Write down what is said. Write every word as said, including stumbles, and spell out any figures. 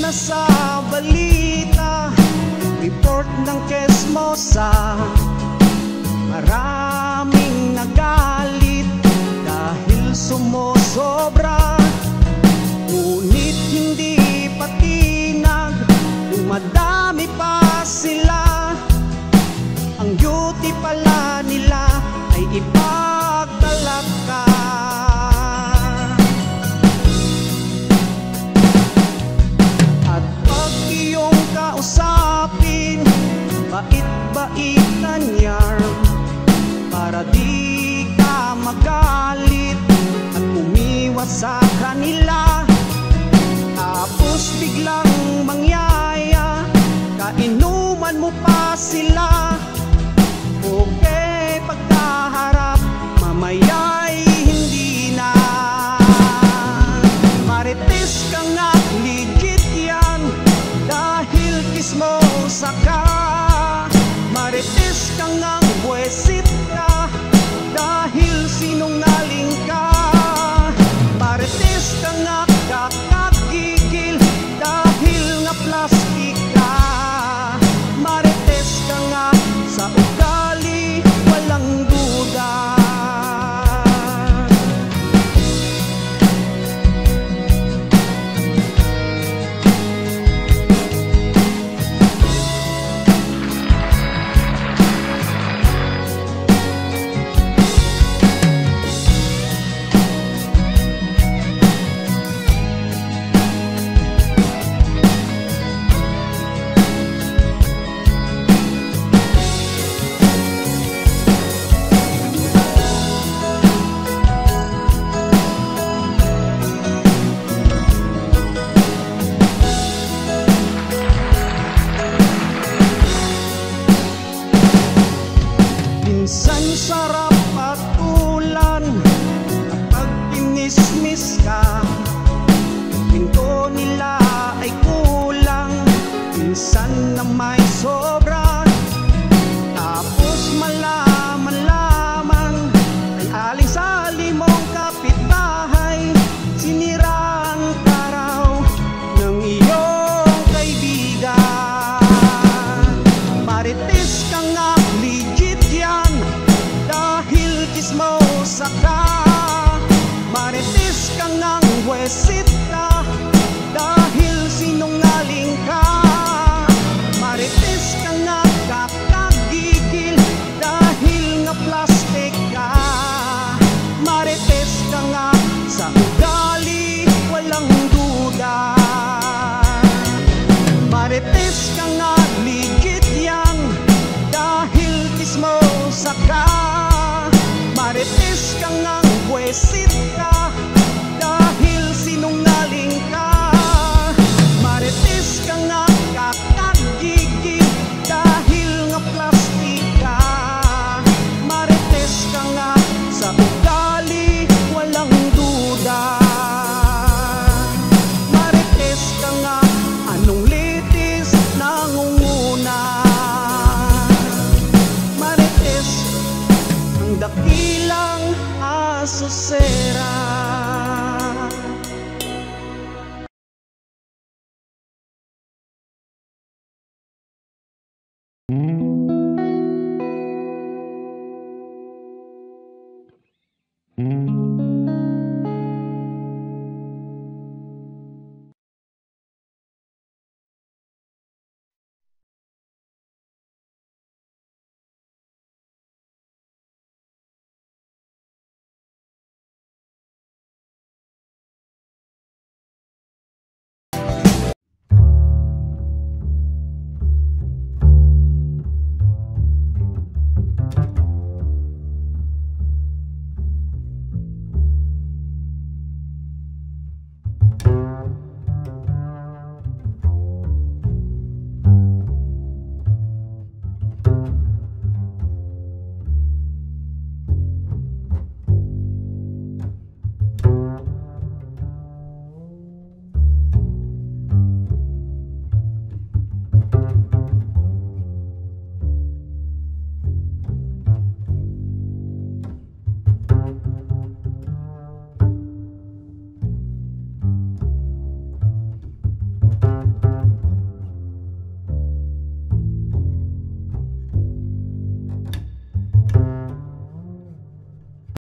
sa balita, report ng Chismosa, maraming nagalit dahil sumusobra. Ngunit hindi patinag, dumadami pa sila. Ang duty pala nila ay ipagtalaka. At pag iyong kausapin, bait-baitan yarn, para di ka magalit at umiwas sa kanila. Tapos biglang mangyaya, kainuman mo pa sila. Okay, pagkaharap, mamaya'y hindi na. Marites ka nga, legit yan, dahil chismosa ka. Marites ka nga, buwesit ka, dahil sinungaling ka. Marites ka nga, kakagigil, dahil nga plastik ka. Marites ka nga, sa ugali walang duda. Minsan sarap patulan kapag pinismis ka. Pinto nila ay kulang, minsan na may sobra. Tapos malaman lamang ay aling-sali mong kapitbahay, siniraan ka raw ng iyong kaibigan. Marites ka nga, legit yan, dahil chismosa ka. Marites ka ngang wesit ka, dahil sinungaling ka. Marites ka nga, kakagigil, dahil nga plastik ka. Marites ka nga, sa ugali walang duda. Marites ka nga, legit yan, dahil chismosa ka. Marites ka ngang buwesit ka, dahil sinungaling ka. Marites ka nga, kakagigil, dahil nga plastik ka. Marites ka nga, sa ugali walang duda. Marites ka nga, anong litis nangunguna. Marites, ang dakilang asosera.